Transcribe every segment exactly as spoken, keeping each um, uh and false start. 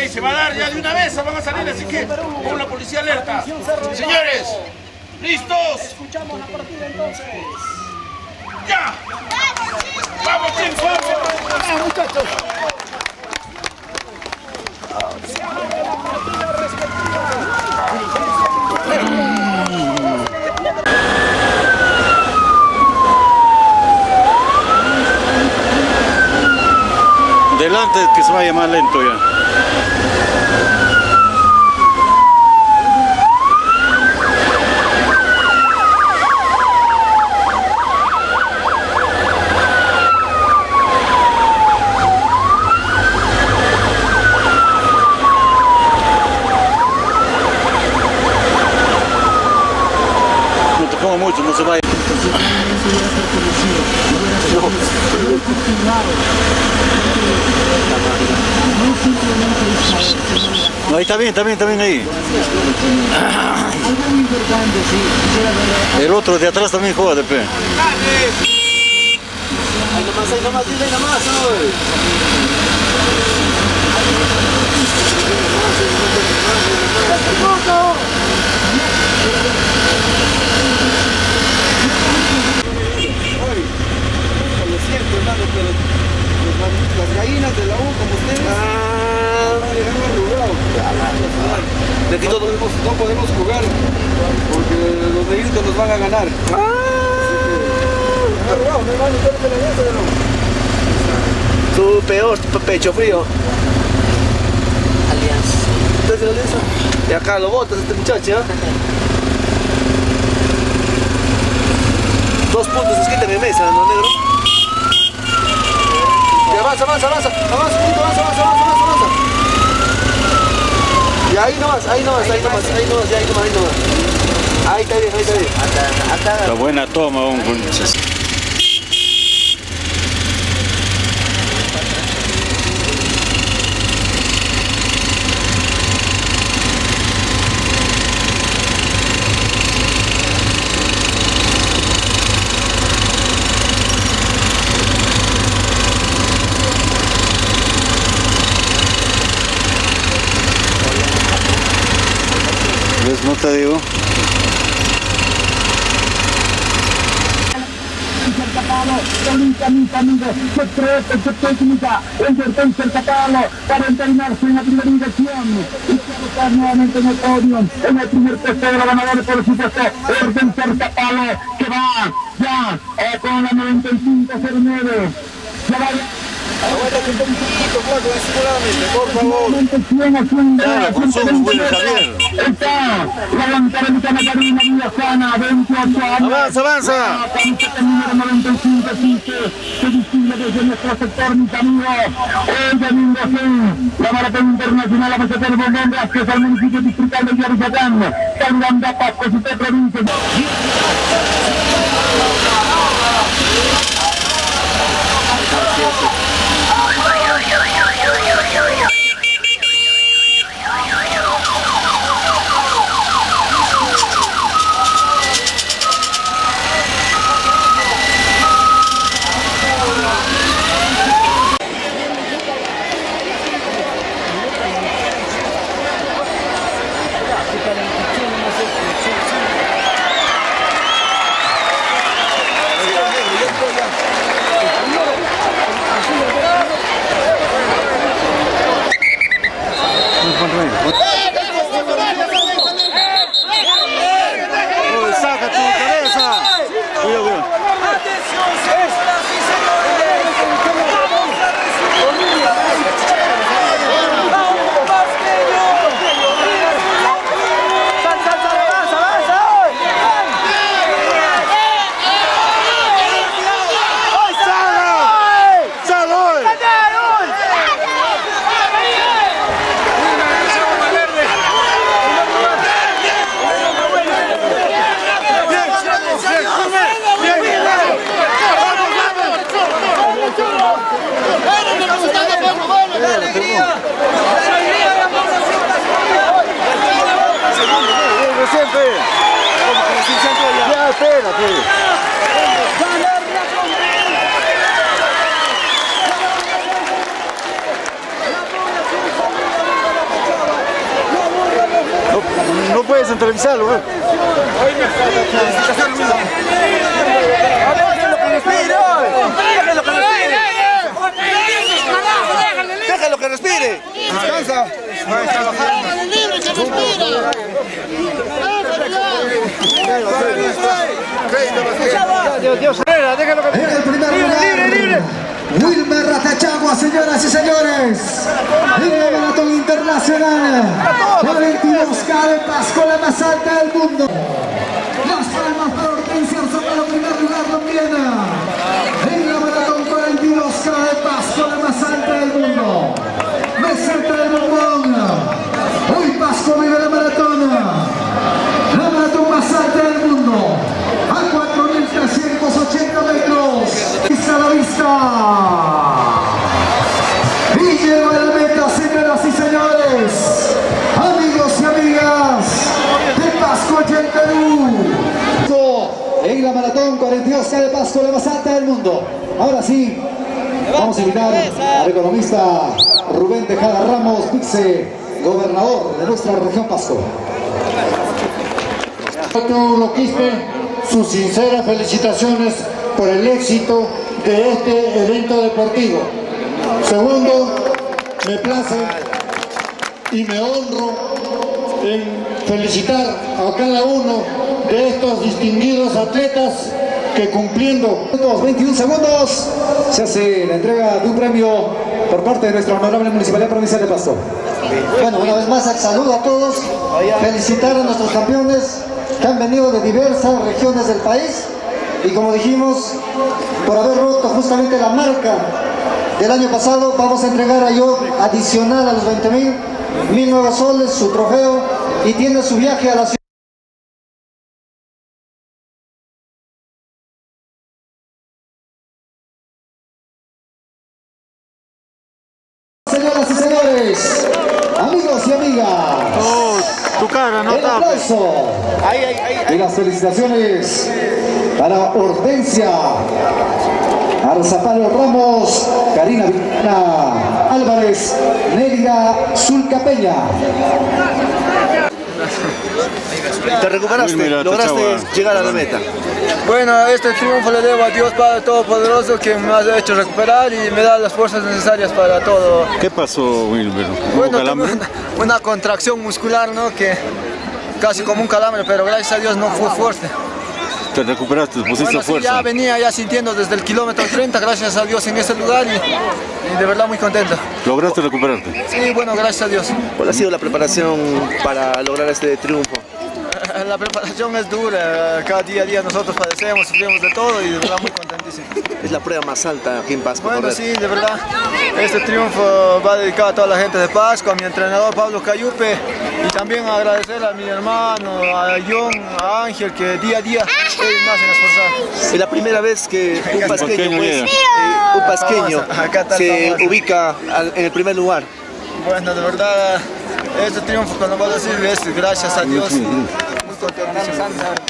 se va a dar ya de una vez, van a salir, así que con la policía alerta. Señores, ¿listos? Escuchamos la partida entonces. ¡Ya! ¡Vamos, Team Fuego! ¡Vamos, muchachos! Delante que se vaya más lento ya. No te como mucho, no se vaya. No, ahí está bien, está bien, está bien ahí. El otro de atrás también juega de pe. Ahí nomás, ahí nomás, ahí nomás, lo siento, hermano, pero las gallinas de la U, como ustedes, ah, van a llegar más rubrados. De aquí no podemos, no podemos jugar porque los negritos nos van a ganar. Ah, tú peor, pecho frío. Alianza. ¿Entonces Alianza? Y acá lo botas este muchacho, ¿eh? Dos puntos, esquita mi mesa, ¿no, negro? Y avanza, avanza, avanza, avanza, avanza, avanza, avanza, avanza. Y ahí nomás, ahí nomás, ahí nomás, ahí nomás, ahí nomás, ahí nomás. Ahí está bien, ahí está bien. La buena toma, hombre. ¿Ves? No te digo. Comienza mis amigos, se cree que se técnica, el tercer Capalo para entrenarse en la primera dirección y colocar nuevamente en el podio, en el primer puesto de los ganadores, por supuesto, el tercer Capalo que va ya eh, con la noventa y cinco cero nueve. Se va Aguántate un poquito, flaco, disimuladamente, por favor. Claro, con su buen Javier. Está la bancarenca Macarena Villazana, veintiocho años. Avanza, avanza. La camiseta número noventa y cinco, quince, se distingue desde nuestro sector, mis amigos. Hoy domingo, sí, la maratón internacional, la Maceta del Bombón, gracias al municipio distrital de Yarizatán, Tanganda, Pasco, su provincia. Saca tu cabeza. Cuidado, cuidado. Atención, señoras y señores. Vamos a recibir a un pasqueño. Sal, sal, sal, avanza, avanza. ¡Hoy sal! ¡Sal hoy! ¡La alegría! ¡La alegría de la población brasileña! Siempre. Ya, espérate. puedes televisarlo, güey. Déjenlo que respire, déjenlo que respire. Déjenlo que respire. Descansa. Libre, que respire. En el primer lugar, Wilmer Ratachagua, señoras y señores, en la maratón internacional, cuarenta y dos K de Pasco, la más alta del mundo. Las palmas para Hortensia Orzabal, primer lugar también. En la maratón cuarenta y dos K de Pasco, la más alta del mundo. Meseta del Bombón. Hoy Pasco vive la maratón. La maratón más alta del mundo. A cuatro mil trescientos ochenta metros. Vista a la vista. Y llega la meta, señoras y señores. Amigos y amigas de Pasco allá en Perú. En la maratón cuarenta y dos K de Pasco, la más alta del mundo. Ahora sí, vamos a invitar al economista Rubén Tejada Ramos, vice gobernador de nuestra región Pasco. Loquispe, sus sinceras felicitaciones por el éxito de este evento deportivo. Segundo, me place y me honro en felicitar a cada uno de estos distinguidos atletas que cumpliendo veintiún segundos se hace la entrega de un premio por parte de nuestra honorable Municipalidad Provincial de Pasto. Bueno, una vez más saludo a todos, felicitar a nuestros campeones que han venido de diversas regiones del país y como dijimos, por haber roto justamente la marca del año pasado, vamos a entregar a yo adicional a los veinte mil, mil nuevos soles, su trofeo y tiene su viaje a la ciudad. Señoras y señores, amigos y amigas, Oh, tu cara, no el aplauso y las felicitaciones para Hortensia Orzabal Ramos, Karina Vilana Álvarez, Negra Zulcapeña. Te recuperaste, Wilmer lograste Ratachagua. llegar a la meta. Bueno, este triunfo le debo a Dios Padre Todopoderoso que me ha hecho recuperar y me da las fuerzas necesarias para todo. ¿Qué pasó, Wilmer? ¿Hubo Bueno, tuve calambre? una, una contracción muscular, ¿no? Que casi como un calambre, pero gracias a Dios no fue fuerte. Te recuperaste, pusiste Bueno, sí, fuerza. ya venía ya sintiendo desde el kilómetro treinta, gracias a Dios en ese lugar y, y de verdad muy contento. ¿Lograste recuperarte? Sí, bueno, gracias a Dios. ¿Cuál ha sido la preparación para lograr este triunfo? La preparación es dura, cada día a día nosotros padecemos, sufrimos de todo y de verdad muy contentísimo. Es la prueba más alta aquí en Pasco. Bueno, correr. sí, de verdad, este triunfo va dedicado a toda la gente de Pasco, a mi entrenador Pablo Cayupe y también agradecer a mi hermano, a John, a Ángel, que día a día ellos me hacen esforzar. Es la primera vez que un pasqueño, pasqueño pues, llega. eh, un pasqueño Famoso, acá está el se famoso. ubica al- en el primer lugar. Bueno, de verdad, este triunfo, cuando voy a decir, es gracias a Dios. Muy contentísimo.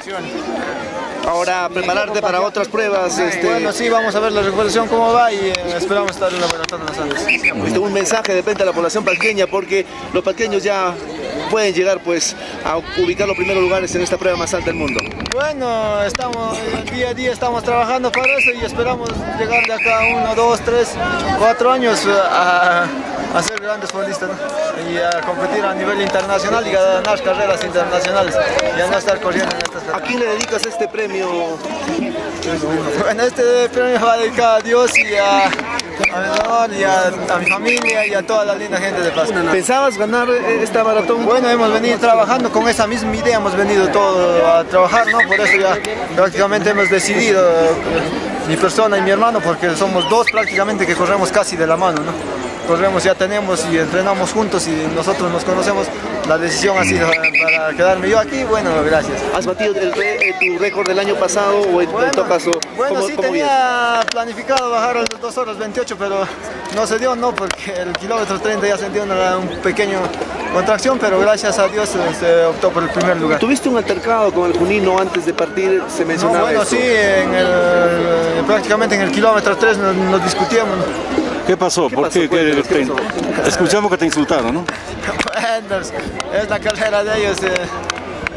Ahora prepararte para otras pruebas. Este, Bueno, sí, vamos a ver la recuperación cómo va y eh, esperamos estar en la maratón de los Andes. este, un mensaje de frente a la población pasqueña porque los pasqueños ya pueden llegar pues a ubicar los primeros lugares en esta prueba más alta del mundo. Bueno, estamos día a día estamos trabajando para eso y esperamos llegar de acá uno, dos, tres, cuatro años a, a ser grandes futbolistas, ¿no? Y a competir a nivel internacional y a ganar carreras internacionales y a no estar corriendo en estas ¿A carreras. quién le dedicas este premio? Bueno, este premio va dedicado a Dios y a, a mi honor y a, a mi familia y a toda la linda gente de Pasco. ¿Pensabas ganar eh, esta maratón? Bueno, hemos venido trabajando con esa misma idea, hemos venido todo a trabajar, ¿no? Por eso ya prácticamente hemos decidido, eh, mi persona y mi hermano, porque somos dos prácticamente que corremos casi de la mano, ¿no? Corremos, ya tenemos y entrenamos juntos y nosotros nos conocemos. La decisión ha sido para quedarme yo aquí, bueno, gracias. ¿Has batido el re- eh, tu récord del año pasado o en, en todo caso? Bueno, ¿cómo- sí cómo tenía planificado bajar a las dos horas veintiocho, pero no se dio, no, porque el kilómetro treinta ya sentí una un pequeño contracción, pero gracias a Dios eh, se optó por el primer lugar. ¿Tuviste un altercado con el Junino antes de partir? Se No, mencionaba bueno, esto. sí, en el, prácticamente en el kilómetro tres nos, nos discutíamos. ¿Qué pasó? ¿Por pasó? qué? ¿Qué- Cuéntanos, ¿qué te- pasó? Escuchamos que te insultaron, ¿no? Bueno, es la carrera de ellos. eh,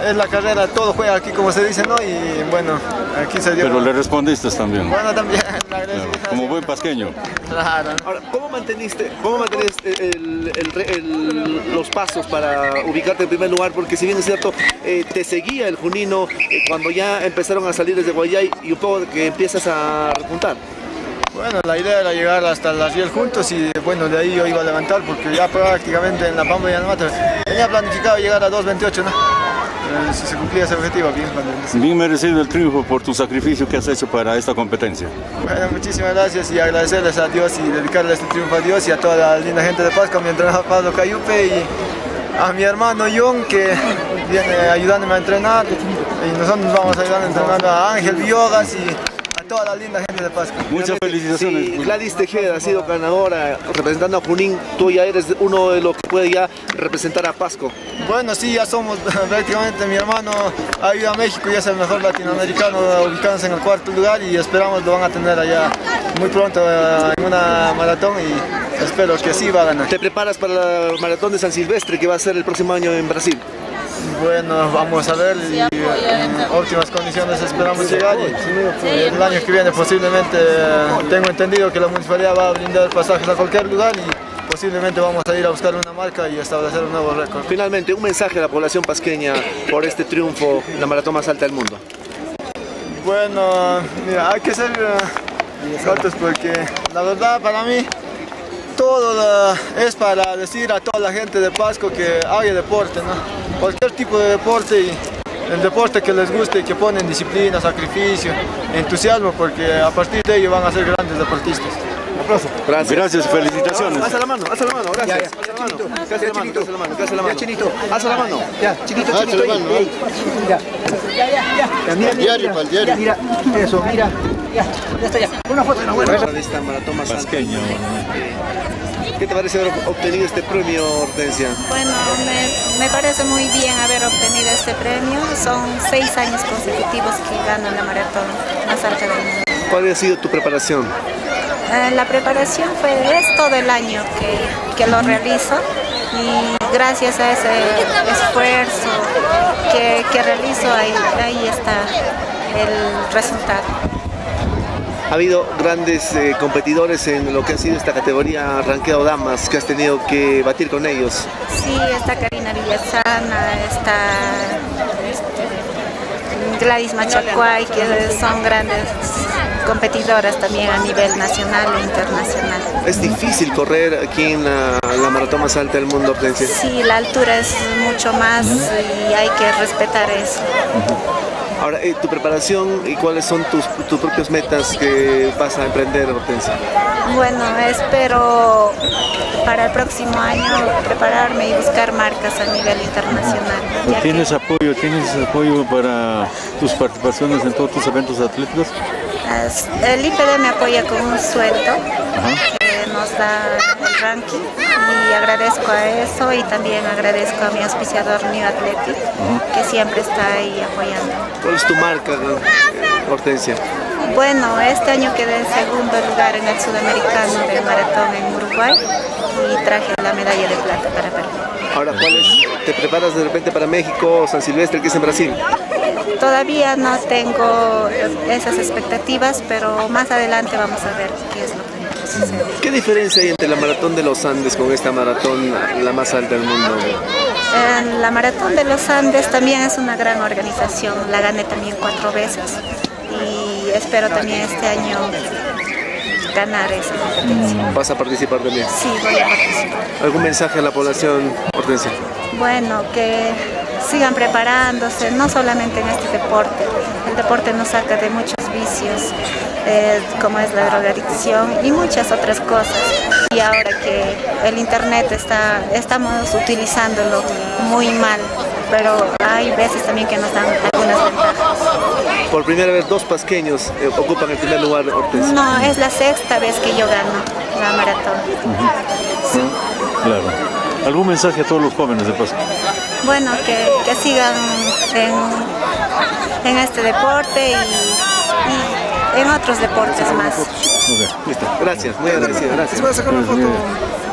es la carrera, todo juega aquí como se dice, ¿no? Y bueno, aquí se dio... Pero le respondiste también. Bueno, también. Claro, como buen pasqueño. Claro. Ahora, ¿cómo manteniste, cómo manteniste el, el, el, los pasos para ubicarte en primer lugar? Porque si bien es cierto, eh, te seguía el Junino eh, cuando ya empezaron a salir desde Guayay y un poco que empiezas a repuntar. Bueno, la idea era llegar hasta las diez juntos y bueno, de ahí yo iba a levantar porque ya prácticamente en La Pampa y Anamata tenía planificado llegar a dos veintiocho, ¿no? Eh, si se cumplía ese objetivo, bien. Bien merecido el triunfo por tu sacrificio que has hecho para esta competencia. Bueno, muchísimas gracias y agradecerles a Dios y dedicarle este triunfo a Dios y a toda la linda gente de Pasco, a mi entrenador Pablo Cayupe y a mi hermano John que viene ayudándome a entrenar y nosotros nos vamos a ayudar entrenando a Ángel Villogas y toda la linda gente de Pasco. Muchas felicitaciones. Sí, Gladys Tejeda ha sido ganadora representando a Junín. Tú ya eres uno de los que puede ya representar a Pasco. Bueno, sí, ya somos prácticamente. Mi hermano ha ido a México y es el mejor latinoamericano ubicándose en el cuarto lugar y esperamos lo van a tener allá muy pronto en una maratón y espero que sí va a ganar. ¿Te preparas para la maratón de San Silvestre que va a ser el próximo año en Brasil? Bueno, vamos a ver y en óptimas condiciones esperamos llegar y el año que viene posiblemente tengo entendido que la municipalidad va a brindar pasajes a cualquier lugar y posiblemente vamos a ir a buscar una marca y establecer un nuevo récord. Finalmente, un mensaje a la población pasqueña por este triunfo, la maratón más alta del mundo. Bueno, mira, hay que ser cortos porque la verdad para mí todo la, es para decir a toda la gente de Pasco que haga deporte, ¿no? Cualquier tipo de deporte y el deporte que les guste y que ponen disciplina, sacrificio, entusiasmo, porque a partir de ello van a ser grandes deportistas. Un aplauso. Gracias. Gracias, felicitaciones. Haz la mano, haz la mano, gracias. Haz la mano, haz la mano, haz la mano, haz la mano. Chinito, haz la mano. Ya, chiquito, chiquito. Mira, ya, ya, ya. Mira, diario, para el diario. Mira, eso, mira. Ya, ya está ya. Una foto, una buena. De esta maratón más alta. Pasqueño. ¿Qué te parece haber obtenido este premio, Hortensia? Bueno, me, me parece muy bien haber obtenido este premio. Son seis años consecutivos que gano la maratón más alta del mundo. ¿Cuál ha sido tu preparación? Eh, la preparación fue es todo el año que, que lo realizo y gracias a ese esfuerzo que, que realizo ahí, ahí está el resultado. Ha habido grandes eh, competidores en lo que ha sido esta categoría ranqueado damas, que has tenido que batir con ellos. Sí, está Karina Villasana, está este, Gladys Machacuay, que son grandes competidoras también a nivel nacional e internacional. ¿Es difícil correr aquí en la, la maratón más alta del mundo, Hortensia? Sí, la altura es mucho más y hay que respetar eso. Ahora, eh, tu preparación y cuáles son tus, tus propias metas que vas a emprender, Hortensia. Bueno, espero para el próximo año prepararme y buscar marcas a nivel internacional. ¿Tienes que, apoyo, tienes apoyo para tus participaciones en todos tus eventos atléticos? El I P D me apoya con un sueldo. Ajá. Nos da el ranking y agradezco a eso y también agradezco a mi auspiciador New Athletic, uh-huh, que siempre está ahí apoyando. ¿Cuál es tu marca, Hortensia? Bueno, este año quedé en segundo lugar en el sudamericano del maratón en Uruguay y traje la medalla de plata para Perú. Ahora, ¿cuál es? ¿Te preparas de repente para México o San Silvestre, que es en Brasil? Todavía no tengo esas expectativas, pero más adelante vamos a ver qué es lo que sucede. ¿Qué diferencia hay entre la maratón de los Andes con esta maratón, la más alta del mundo? En la maratón de los Andes también es una gran organización, la gané también cuatro veces y espero también este año ganar esa competencia. ¿Vas a participar también? Sí, voy a participar. ¿Algún mensaje a la población, Hortensia? Bueno, que sigan preparándose, no solamente en este deporte. El deporte nos saca de muchos vicios, eh, como es la drogadicción y muchas otras cosas. Y ahora que el internet está, estamos utilizándolo muy mal, pero hay veces también que nos dan algunas ventajas. Por primera vez dos pasqueños eh, ocupan el primer lugar, Hortensia. No, es la sexta vez que yo gano la maratón. Uh-huh. Sí. Claro. ¿Algún mensaje a todos los jóvenes de Pasco? Bueno, que, que sigan en, en este deporte y, y en otros deportes más. Okay. Listo. Gracias, muy agradecido. Gracias. ¿Se va a sacar una foto?